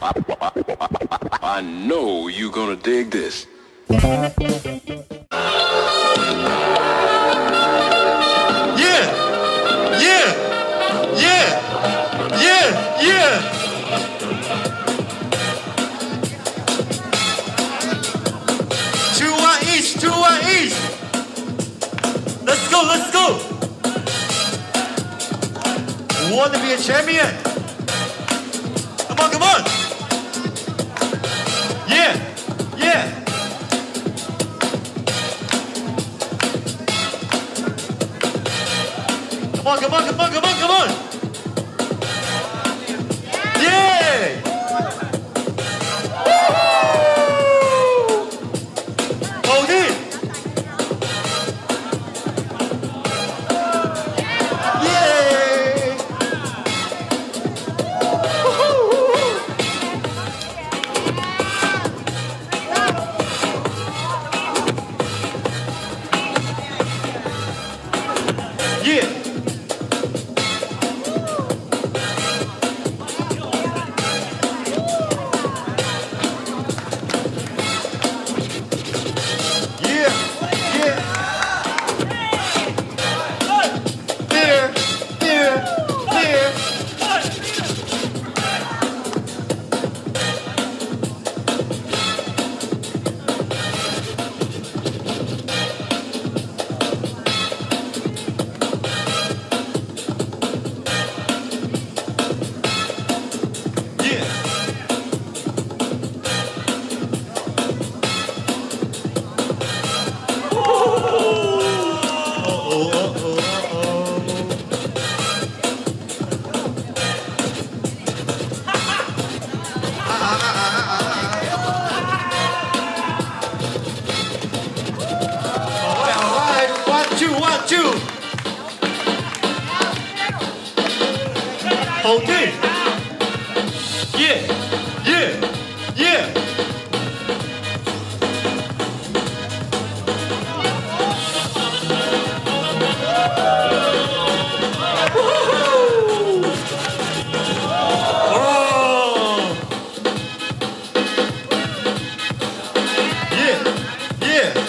I know you're gonna dig this. Yeah, yeah, yeah, yeah, yeah. Two one each. Let's go, let's go. Want to be a champion? Come on, come on. Yeah, yeah. Come on, come on, come on, come on, come on. Yeah. Hold it. Yeah. Yeah. One, two. Hold it. Yeah, yeah, yeah. Woo-hoo. Oh. Yeah, yeah.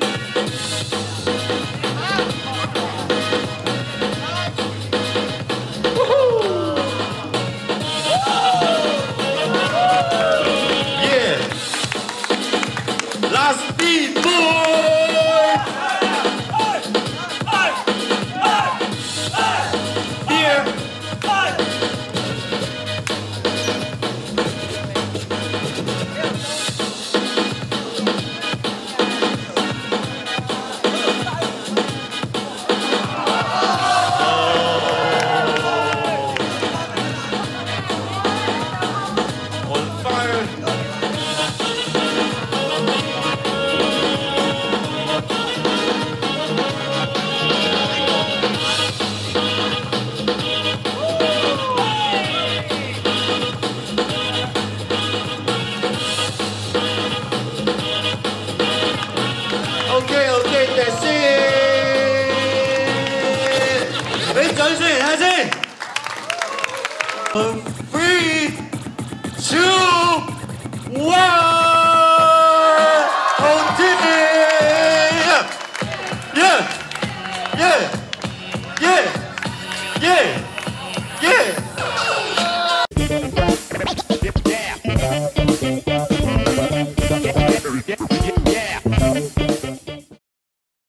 Last beat, boy! Here! On fire! Okay, that's it. 俾掌聲嚟睇先。3, 2, 1。